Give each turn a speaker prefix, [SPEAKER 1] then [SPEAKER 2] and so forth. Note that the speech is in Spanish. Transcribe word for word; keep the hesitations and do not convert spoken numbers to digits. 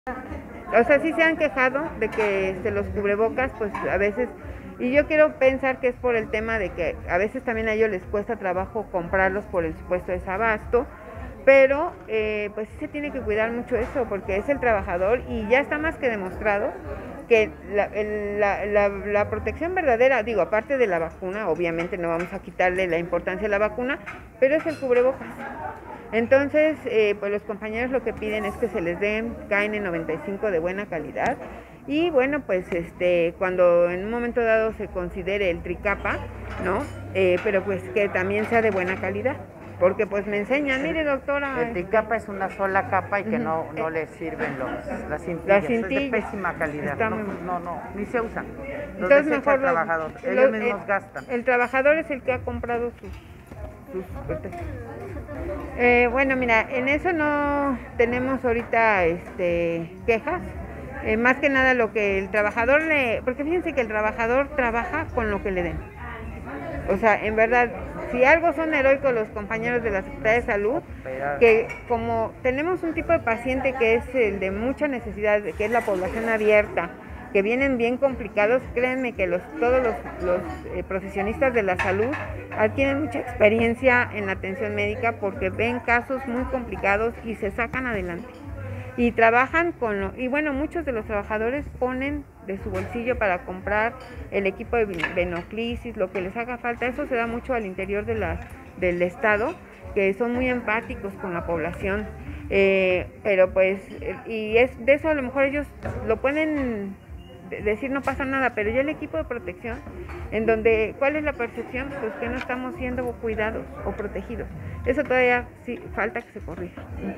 [SPEAKER 1] O sea, sí se han quejado de que este, los cubrebocas, pues a veces, y yo quiero pensar que es por el tema de que a veces también a ellos les cuesta trabajo comprarlos por el supuesto desabasto, pero eh, pues sí se tiene que cuidar mucho eso, porque es el trabajador y ya está más que demostrado que la, el, la, la, la protección verdadera, digo, aparte de la vacuna, obviamente no vamos a quitarle la importancia a la vacuna, pero es el cubrebocas. Entonces, eh, pues los compañeros lo que piden es que se les den K N noventa y cinco de buena calidad y bueno, pues este, cuando en un momento dado se considere el tricapa, ¿no? Eh, pero pues que también sea de buena calidad. Porque pues me enseñan, mire doctora.
[SPEAKER 2] El tricapa es una sola capa y que uh-huh. no, no le sirven los, las cintillas. Las cintillas. Es de pésima calidad. No, muy... no, no, ni se usan. Los Entonces mejor el trabajador. Lo, Ellos lo, mismos
[SPEAKER 1] el,
[SPEAKER 2] gastan.
[SPEAKER 1] El trabajador es el que ha comprado sus, sus eh, bueno, mira, en eso no tenemos ahorita este, quejas. Eh, más que nada lo que el trabajador le... Porque fíjense que el trabajador trabaja con lo que le den. O sea, en verdad, si algo son heroicos los compañeros de la Secretaría de Salud, que como tenemos un tipo de paciente que es el de mucha necesidad, que es la población abierta, que vienen bien complicados, créanme que los, todos los, los eh, profesionistas de la salud adquieren mucha experiencia en la atención médica porque ven casos muy complicados y se sacan adelante. Y trabajan con lo, y bueno, muchos de los trabajadores ponen de su bolsillo para comprar el equipo de venoclisis, lo que les haga falta. Eso se da mucho al interior de la, del estado, que son muy empáticos con la población. Eh, pero pues, y es de eso a lo mejor ellos lo pueden decir no pasa nada, pero ya el equipo de protección, en donde, ¿cuál es la percepción? Pues que no estamos siendo cuidados o protegidos. Eso todavía sí falta que se corrija.